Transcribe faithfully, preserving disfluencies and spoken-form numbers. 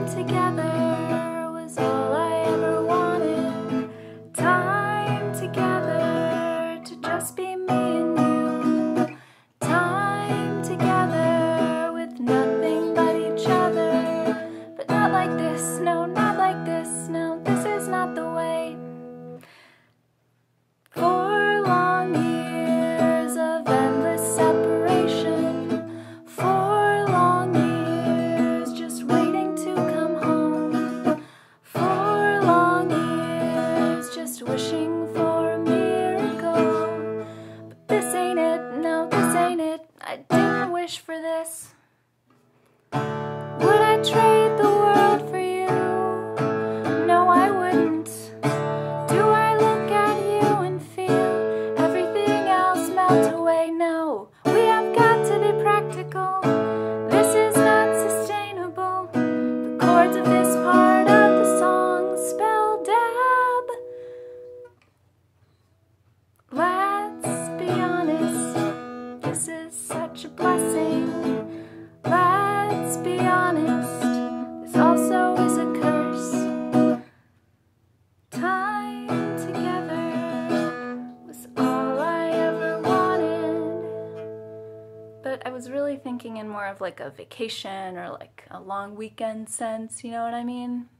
together was all I ever wanted. Time together to just be me and you. Time together with nothing but each other. But not like this, no, not like this, no, this is not the way. Four long years of endless separation. Four long years just waiting to come home. Four long years just wishing for a miracle. But this ain't it, no, this ain't it. I didn't wish for this. Would I trade the world for you? No, I wouldn't. Do I look at you and feel everything else melt away? No, we have got to be practical. This is not sustainable. The chords of this part of the song spell dab. Let's be honest, this is such a blessing. Let's be honest, this also is a curse. Time together was all I ever wanted. But I was really thinking in more of like a vacation or like a long weekend sense, you know what I mean?